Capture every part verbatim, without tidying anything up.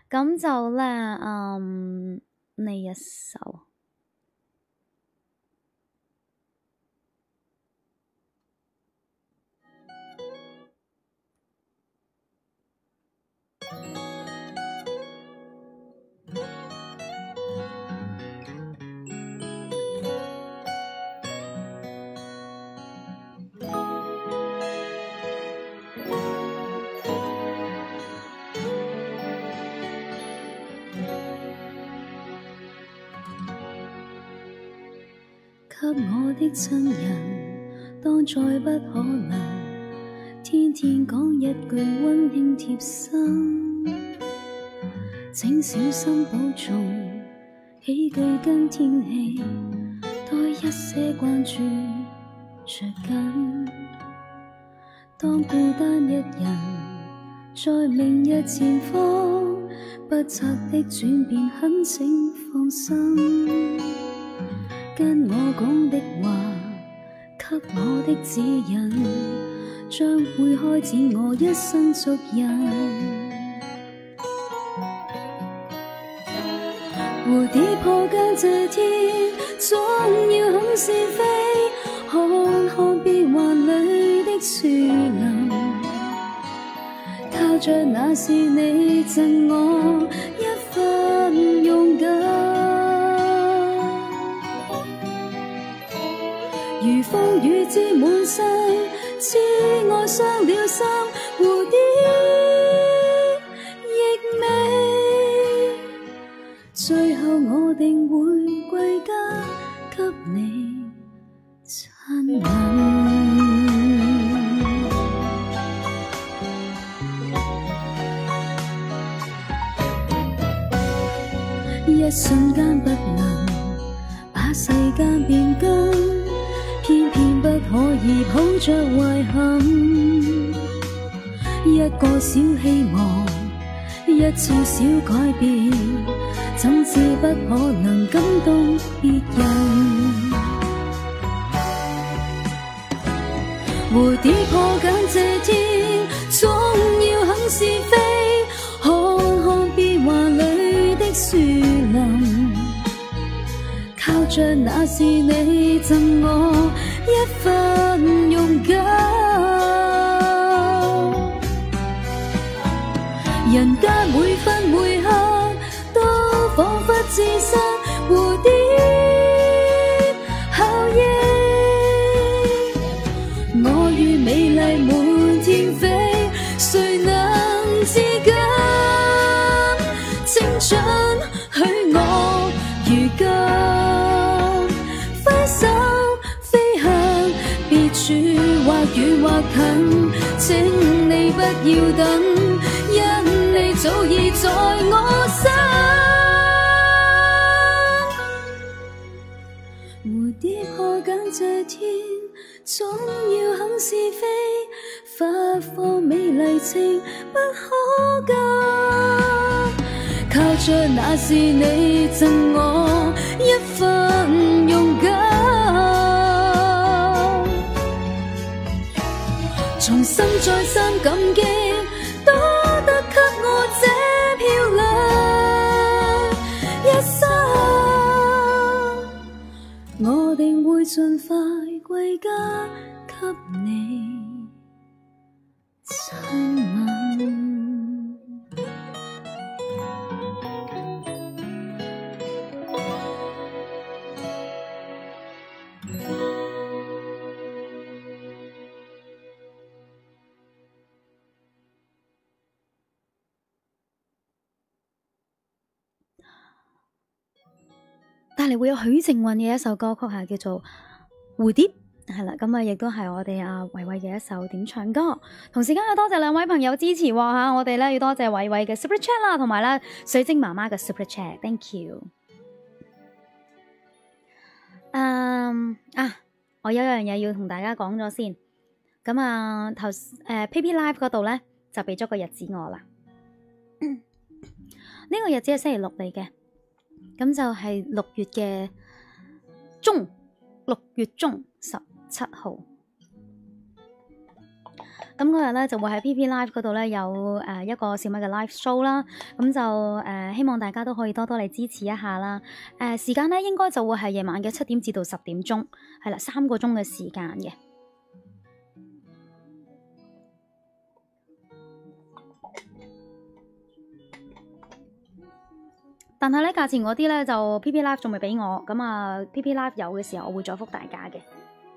咁就咧，嗯，呢一首。 給我的親人，當再不可能，天天講一句溫馨貼心，請小心保重，起居跟天氣多一些關注着緊。當孤單一人，在明日前方，不測的轉變，懇請放心。跟我講的話，給我的指引，將會開展我一生足印。蝴蝶破間這天，總要肯是非，看看變幻裏的樹林，靠着那是你贈我一份勇敢。如風雨之滿身，痴愛傷了心，蝴蝶亦美。最後我定會歸家，給你親吻。一瞬間不能把世間變更，偏偏不可以抱着遺憾。一個小希望，一次小改變，怎知不可能感動別人。蝴蝶破繭這天，總要肯是非，看看變幻裏的樹林，靠着那是你贈我一份勇敢。人間每分每刻都彷彿置身蝴蝶效應，我與美麗滿天飛，誰能自禁？青春許我如今揮手飛向別處，或遠或近，請你不要等，因你早已在我心。蝴蝶破繭這天，總要肯是非，發放美麗情不可假，靠着那是你贈我一份勇敢。從心再三感激，多得給我這漂亮一生，我定會盡快歸家，給你親吻。 帶嚟會有許靖韻嘅一首歌曲係叫做《蝴蝶》，係啦，咁啊亦都係我哋阿偉偉嘅一首點唱歌。同時間要多謝兩位朋友支持喎嚇，我哋咧要多謝偉偉嘅 Super Chat 啦，同埋咧水晶媽媽嘅 Super Chat，Thank you。嗯啊，我有一樣嘢要同大家講咗先。咁啊頭誒 P P Live 嗰度咧就俾咗個日子我啦。呢、這個日子係星期六嚟嘅。咁就係六月嘅中，六月中十七號。 咁嗰日咧就會喺 P P Live 嗰度咧有誒一個小米嘅 live show 啦，咁就誒、呃、希望大家都可以多多嚟支持一下啦。誒、呃、時間咧應該就會係夜晚嘅七點至到十點鐘，係啦，三個鐘嘅時間嘅。但係咧價錢嗰啲咧就 P P Live 仲未俾我，咁啊 P P Live 有嘅時候我會再覆大家嘅。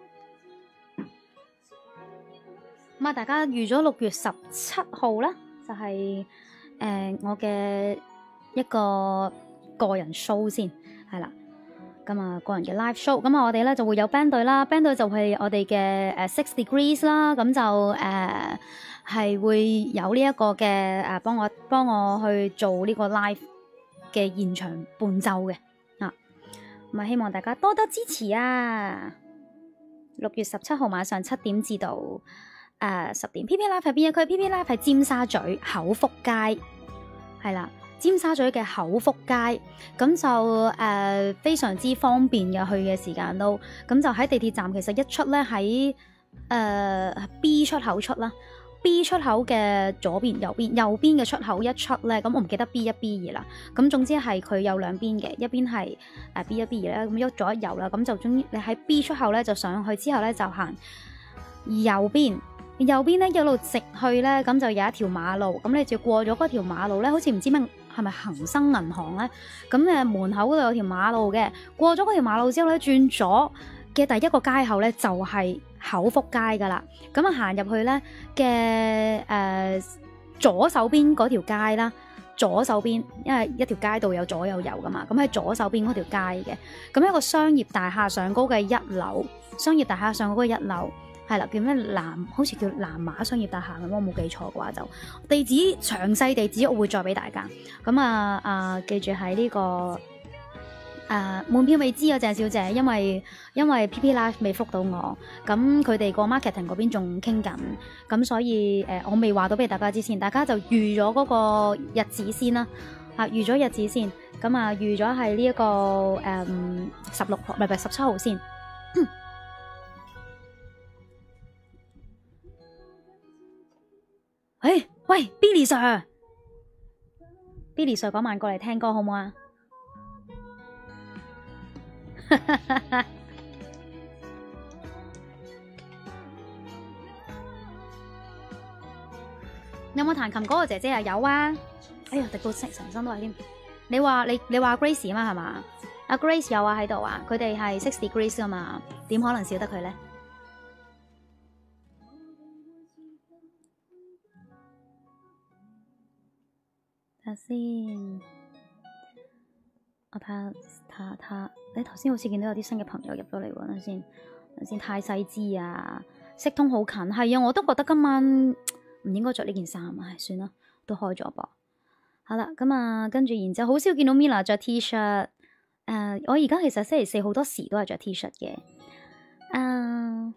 咁啊，大家預咗六月十七號啦，就係、是、誒、呃、我嘅一個個人 show 先，係啦。咁啊，個人嘅 live show，咁啊，我哋咧就會有 band 隊啦 ，band 隊就係我哋嘅誒 Six Degrees 啦，咁就誒係、呃、會有呢一個嘅誒幫我幫我去做呢個 live 嘅現場伴奏嘅啊，咁啊希望大家多多支持啊！六月十七號晚上七點至到誒十點 ，P P Live 係邊一區 ？P P Live 係尖沙咀口福街，係啦，尖沙咀嘅口福街，咁就誒、呃、非常之方便嘅，去嘅時間都，咁就喺地鐵站，其實一出咧喺誒 B 出口出啦。B 出口嘅左邊、右邊、右邊嘅出口一出咧，咁我唔記得 B 一 B 二啦。咁總之係佢有兩邊嘅，一邊係誒 B 一 B 二啦，咁喐左一右啦。咁就終於你喺 B 出口咧就上去之後咧就行右邊，右邊咧一路直去咧，咁就有一條馬路。咁你就過咗嗰條馬路咧，好似唔知咩係咪恒生銀行咧？咁誒門口嗰度有條馬路嘅，過咗嗰條馬路之後咧，轉左嘅第一個街口咧就係、是。口福街噶啦，咁啊行入去咧嘅誒左手邊嗰條街啦，左手邊，因為一條街道有左有右噶嘛，咁喺左手邊嗰條街嘅，咁一個商業大廈上高嘅一樓，商業大廈上高嘅一樓係啦，叫咩南，好似叫南馬商業大廈咁，我冇記錯嘅話就地址詳細地址我會再俾大家，咁啊啊記住喺呢、這個。誒、uh, 門票未知啊，鄭小姐，因為因為 P P Live 未覆到我，咁佢哋個 marketing 嗰邊仲傾緊，咁所以誒、呃、我未話到俾大家知先，大家就預咗嗰個日子先啦，啊預咗日子先，咁啊預咗係呢一個誒十六號，唔係唔係十七號先。誒、欸、喂 Billy Sir，Billy Sir 嗰晚過嚟聽歌好唔好啊？有冇彈琴嗰個姐姐啊？有啊！哎呀，滴到成身都係添。你話你你話 Grace 啊嘛係嘛？阿 Grace 有啊喺度啊，佢哋係 Six Degrees 啊嘛，點可能少得佢咧？睇下先，我睇下。他他，你頭先好似見到有啲新嘅朋友入咗嚟喎，等先，等先，太細支啊，色通好近，係啊，我都覺得今晚唔應該着呢件衫啊，唉，算啦，都開咗噃。好啦，咁啊，跟住然之後好少見到 Mila 着 T 恤，誒、呃，我而家其實星期四好多時都係着 T 恤嘅，啊、呃。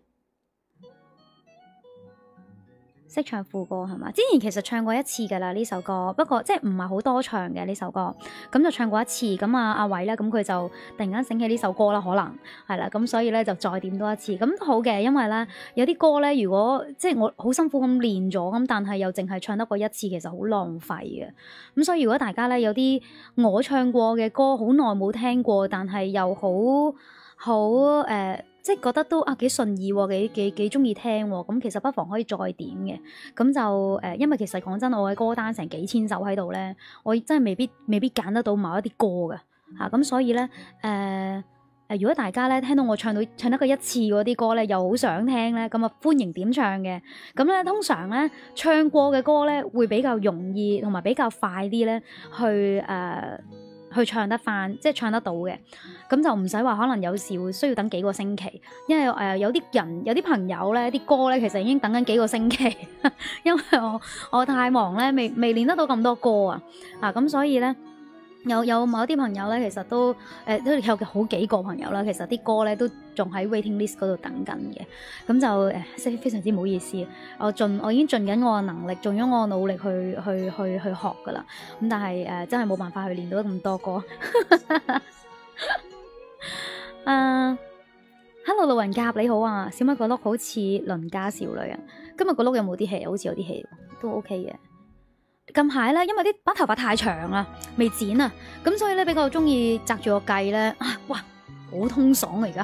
識唱副歌係嘛？之前其實唱過一次㗎啦呢首歌，不過即係唔係好多唱嘅呢首歌，咁就唱過一次。咁啊阿偉咧，咁佢就突然間醒起呢首歌啦，可能係啦，咁所以咧就再點多一次，咁都好嘅，因為咧有啲歌咧，如果即係我好辛苦咁練咗，咁但係又淨係唱得過一次，其實好浪費嘅。咁所以如果大家咧有啲我唱過嘅歌，好耐冇聽過，但係又好好誒。即係覺得都啊幾順意喎，幾幾幾中意聽喎，咁其實不妨可以再點嘅，咁就誒、呃，因為其實講真，我嘅歌單成幾千首喺度咧，我真係未必未必揀得到某一啲歌嘅嚇，咁、啊、所以咧誒誒，如果大家咧聽到我唱到唱得過一次嗰啲歌咧，又好想聽咧，咁啊歡迎點唱嘅，咁咧通常咧唱過嘅歌咧會比較容易同埋比較快啲咧去誒。呃去唱得翻，即係唱得到嘅，咁就唔使話可能有時會需要等幾個星期，因為誒、呃、有啲人有啲朋友咧啲歌咧其實已經等緊幾個星期，因為我我太忙咧，未未練得到咁多歌啊，啊咁所以咧。有有某啲朋友咧，其實都誒都、呃、有好幾個朋友啦，其實啲歌咧都仲喺 waiting list 嗰度等緊嘅，咁就誒非非常之唔好意思，我盡我已經盡緊我嘅能力，盡咗我嘅努力去去去去學噶啦，咁但係誒、呃、真係冇辦法去練到咁多歌。誒、uh, Hello 路人甲你好啊，小米個碌好似鄰家少女啊，今日個碌有冇啲氣？好似有啲氣，都 OK 嘅。近排咧，因為啲把頭髮太長啦，未剪啊，咁所以咧比較中意紮住個髻咧，啊哇，好通爽啊而家，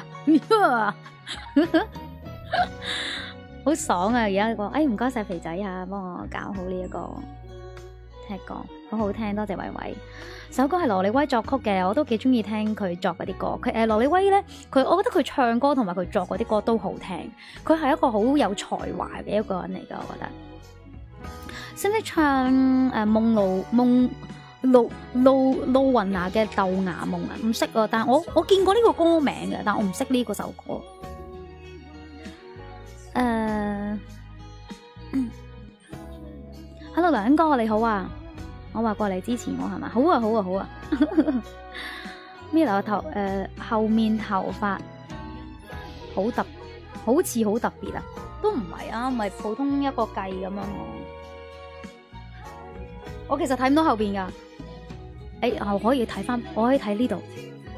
好爽啊而家個，哎唔該晒肥仔啊，幫我搞好呢、這、一個聽歌，好好聽，多謝偉偉。首歌係羅力威作曲嘅，我都幾中意聽佢作嗰啲歌。佢誒羅力威咧，佢我覺得佢唱歌同埋佢作嗰啲歌都好聽。佢係一個好有才華嘅一個人嚟㗎，我覺得。識唔識唱誒、呃、夢露夢露露露雲娜嘅豆芽夢啊？唔識啊，但係我我見過呢個歌名嘅，但我唔識呢個首歌。誒、uh, 嗯、，Hello 梁哥你好啊！我話過嚟支持我係嘛？好啊好啊好啊！咩頭頭誒後面頭髮好特，好似好特別啊！都唔係啊，唔係普通一個髻咁樣我。我其實睇唔到後邊噶，誒我可以睇翻，我可以睇呢度。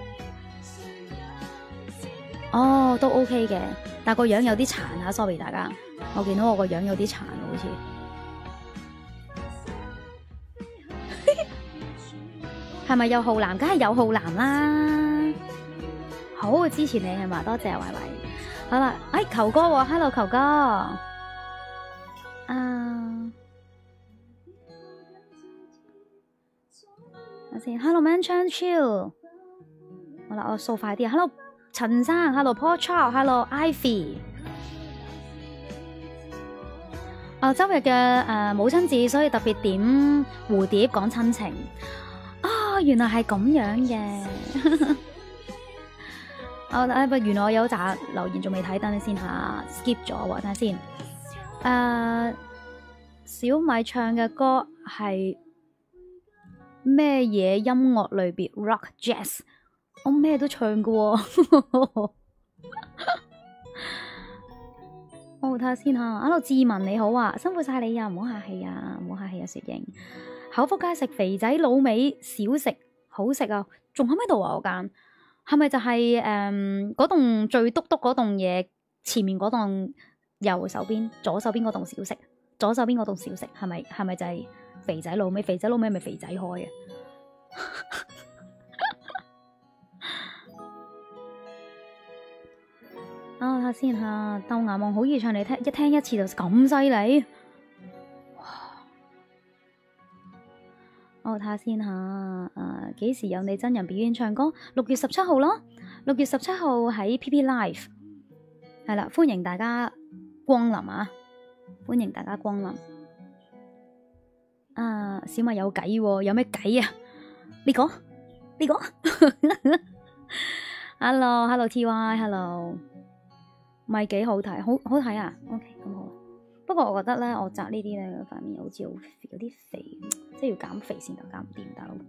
哦，都 OK 嘅，但個樣有啲殘啊 ，sorry 大家，我見到我個樣有啲殘好似。係咪有浩南？梗係有浩南啦！好支持你係嘛？多謝維維。好啦，哎球哥喎 ，hello 球哥。啊、uh, 等先 ，hello man chan chill。好啦，我掃快啲啊 ，hello 陳生 ，hello Paul Chow，hello Ivy。啊，周日嘅誒、呃、母親節，所以特別點蝴蝶講親情。哦，原來係咁樣嘅。哦，誒，原來我有紮留言仲未睇，等你先下 skip 咗喎，睇下先。誒、uh, 小米唱嘅歌係咩嘢音樂類別 ？Rock Jazz， 我咩都唱嘅喎。我睇下先嚇。Hello 志文你好啊，辛苦晒你啊，唔好客氣啊，唔好客氣啊，雪瑩。口福街食肥仔滷味小食好食啊，仲喺唔喺度啊？嗰間係咪就係誒嗰棟最篤篤嗰棟嘢前面嗰棟右手邊左手邊嗰棟小食，左手邊嗰棟小食係咪係咪就係肥仔滷味？肥仔滷味係咪肥仔開嘅？啊，睇下先嚇，豆芽夢好易唱，你聽一聽一次就咁犀利。我睇下先嚇，誒、呃、幾時有你真人表演唱歌？六月十七號咯，六月十七號喺 P P Live， 係啦，歡迎大家光臨啊！歡迎大家光臨。啊，小米有計喎，有咩計啊？你講，你講。Hello，Hello T Y，Hello， 咪幾好睇，好好睇啊 ？OK， 咁好。不過我覺得咧，我紮呢啲咧塊面好似好有啲肥，即係要減肥先就減唔掂，大佬。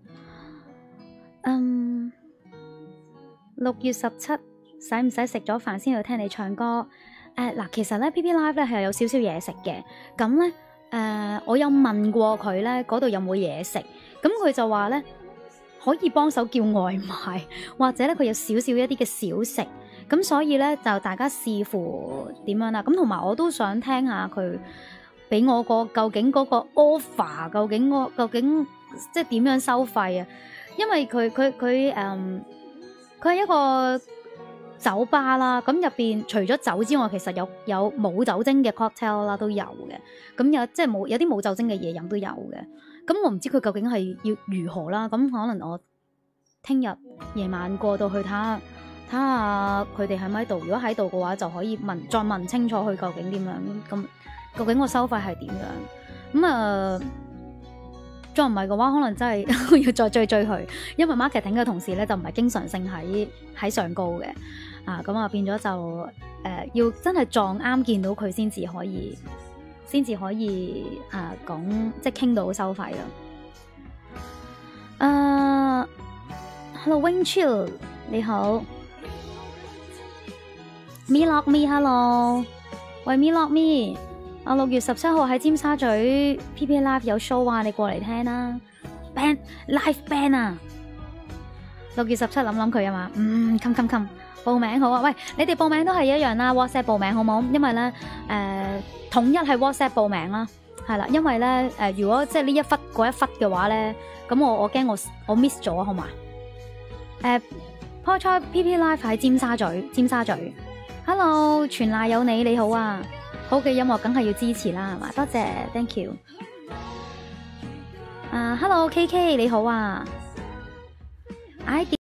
嗯，六月十七使唔使食咗飯先去聽你唱歌？誒、呃、嗱，其實咧 P P Live 咧係有少少嘢食嘅，咁咧誒我有問過佢咧嗰度有冇嘢食，咁佢就話咧可以幫手叫外賣，或者咧佢有少少一啲嘅小食。咁所以咧就大家視乎點樣啦，咁同埋我都想聽下佢俾我個究竟嗰個 offer 究竟我究竟即係點樣收費啊？因為佢佢佢誒佢係一個酒吧啦，咁入邊除咗酒之外，其實有有冇酒精嘅 cocktail 啦都有嘅，咁有即係冇有啲冇酒精嘅嘢飲都有嘅。咁我唔知佢究竟係要如何啦，咁可能我聽日夜晚過到去睇下。睇下佢哋喺咪喺度，如果喺度嘅話，就可以問再問清楚佢究竟點樣，咁究竟個收費係點樣？咁啊、呃，再唔係嘅話，可能真係要再追追佢，因為 marketing 嘅同事咧就唔係經常性喺喺上高嘅，啊咁啊變咗就誒、呃、要真係撞啱見到佢先至可以，先至可以啊講即係傾到收費咯。啊、uh,，Hello Wing Chill 你好。Me Lock Me，Hello， 喂 Me Lock Me， 我六月十七號喺尖沙咀 P P Live 有 show 啊，你過嚟聽啦 ，band live band 啊， 六月十七諗諗佢啊嘛，嗯，冚冚冚，報名好啊！喂，你哋報名都係一樣啦 ，WhatsApp 報名好冇？因為咧，誒、呃，統一係 WhatsApp 報名啦，係啦，因為咧，誒、呃，如果即係呢一忽嗰一忽嘅話咧，咁我我驚我我 miss 咗，好嘛？誒、呃，開賽 P P Live 喺尖沙咀，尖沙咀 ，Hello，全賴有你，你好啊！好嘅音樂梗係要支持啦，係嘛？多謝 ，thank you。啊、uh, ，Hello K K 你好啊 ，I D。